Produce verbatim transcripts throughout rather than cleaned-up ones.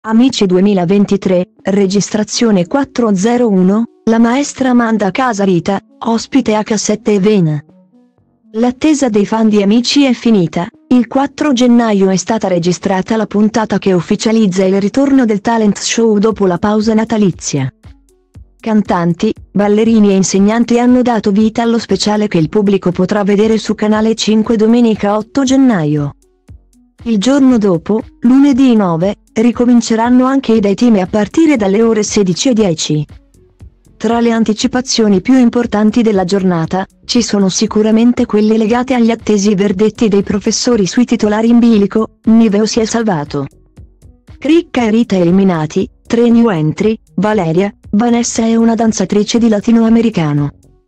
Amici duemilaventitré, registrazione quattrocentouno, la maestra Amanda Casarita, ospite a Cassette e Ven. L'attesa dei fan di Amici è finita, il quattro gennaio è stata registrata la puntata che ufficializza il ritorno del talent show dopo la pausa natalizia. Cantanti, ballerini e insegnanti hanno dato vita allo speciale che il pubblico potrà vedere su Canale cinque domenica otto gennaio. Il giorno dopo, lunedì nove, ricominceranno anche i daytime a partire dalle ore sedici e dieci. Tra le anticipazioni più importanti della giornata, ci sono sicuramente quelle legate agli attesi verdetti dei professori sui titolari in bilico. Niveo si è salvato. Cricca e Rita eliminati, tre new entry, Valeria, Vanessa è una danzatrice di latinoamericano.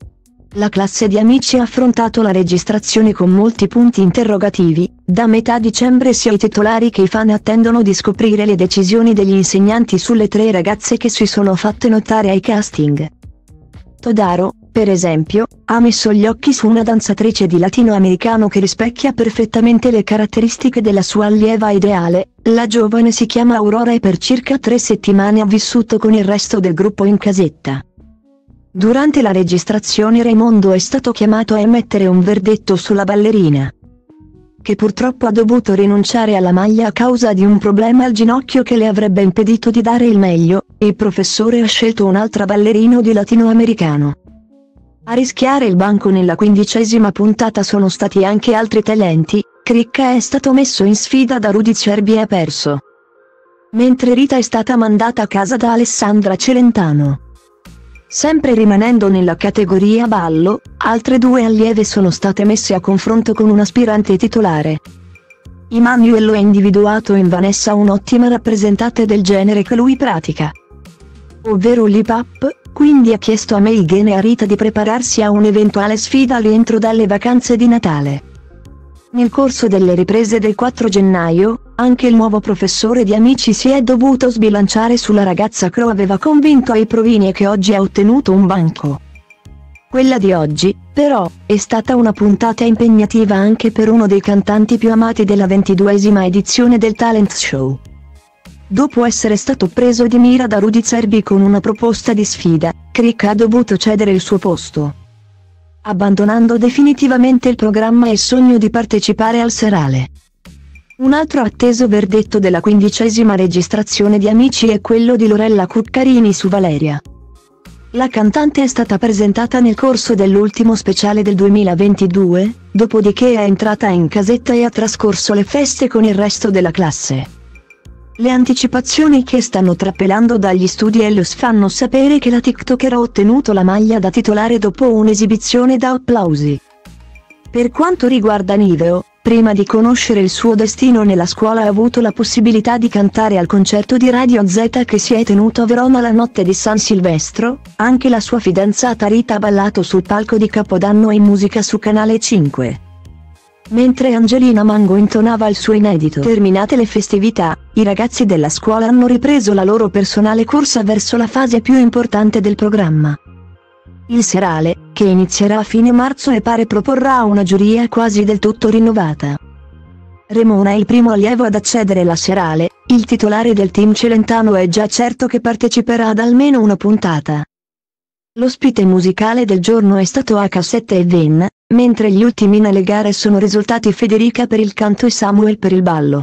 La classe di Amici ha affrontato la registrazione con molti punti interrogativi, da metà dicembre sia i titolari che i fan attendono di scoprire le decisioni degli insegnanti sulle tre ragazze che si sono fatte notare ai casting. Todaro, per esempio, ha messo gli occhi su una danzatrice di latinoamericano che rispecchia perfettamente le caratteristiche della sua allieva ideale. La giovane si chiama Aurora e per circa tre settimane ha vissuto con il resto del gruppo in casetta. Durante la registrazione Raimondo è stato chiamato a emettere un verdetto sulla ballerina, che purtroppo ha dovuto rinunciare alla maglia a causa di un problema al ginocchio che le avrebbe impedito di dare il meglio. Il professore ha scelto un'altra ballerino di latinoamericano. A rischiare il banco nella quindicesima puntata sono stati anche altri talenti. Cricca è stato messo in sfida da Rudy Cerbi e ha perso, mentre Rita è stata mandata a casa da Alessandra Celentano. Sempre rimanendo nella categoria ballo, altre due allieve sono state messe a confronto con un aspirante titolare. Emanuello ha individuato in Vanessa un'ottima rappresentante del genere che lui pratica, ovvero l'hip hop, quindi ha chiesto a Megan e a Rita di prepararsi a un'eventuale sfida al rientro dalle vacanze di Natale. Nel corso delle riprese del quattro gennaio, anche il nuovo professore di Amici si è dovuto sbilanciare sulla ragazza che lo aveva convinto ai provini e che oggi ha ottenuto un banco. Quella di oggi, però, è stata una puntata impegnativa anche per uno dei cantanti più amati della ventiduesima edizione del talent show. Dopo essere stato preso di mira da Rudy Cerbi con una proposta di sfida, Cricca ha dovuto cedere il suo posto, abbandonando definitivamente il programma e il sogno di partecipare al serale. Un altro atteso verdetto della quindicesima registrazione di Amici è quello di Lorella Cuccarini su Valeria. La cantante è stata presentata nel corso dell'ultimo speciale del duemilaventidue, dopodiché è entrata in casetta e ha trascorso le feste con il resto della classe. Le anticipazioni che stanno trapelando dagli studi Ellos fanno sapere che la TikToker ha ottenuto la maglia da titolare dopo un'esibizione da applausi. Per quanto riguarda Niveo, prima di conoscere il suo destino nella scuola ha avuto la possibilità di cantare al concerto di Radio Z che si è tenuto a Verona la notte di San Silvestro. Anche la sua fidanzata Rita ha ballato sul palco di Capodanno in musica su Canale cinque. Mentre Angelina Mango intonava il suo inedito. Terminate le festività, i ragazzi della scuola hanno ripreso la loro personale corsa verso la fase più importante del programma. Il serale, che inizierà a fine marzo e pare proporrà una giuria quasi del tutto rinnovata. Ramona è il primo allievo ad accedere alla serale, il titolare del team Celentano è già certo che parteciperà ad almeno una puntata. L'ospite musicale del giorno è stato a Cassette e Ven, mentre gli ultimi nelle gare sono risultati Federica per il canto e Samuel per il ballo.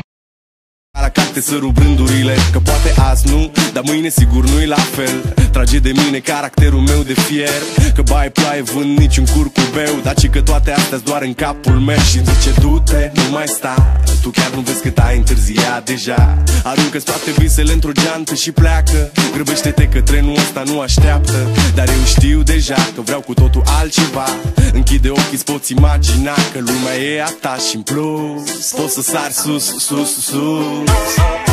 Aracate să rup rândurile, că poate azi nu, dar mâine sigur nu-i la fel. Trage de mine caracterul meu de fier, că bai ploaie vând niciun curcubeu, dar ci că toate astea-s doar în capul meu. Și zice du-te, nu mai sta, tu chiar nu vezi cât ai întârziat deja. Aruncă-ți toate visele într-o geantă și pleacă, grăbește-te că trenul ăsta nu așteaptă. Dar eu știu deja că vreau cu totul altceva, închide ochii, îți poți imagina că lumea e a ta și în plus poți să sari sus, sus, sus.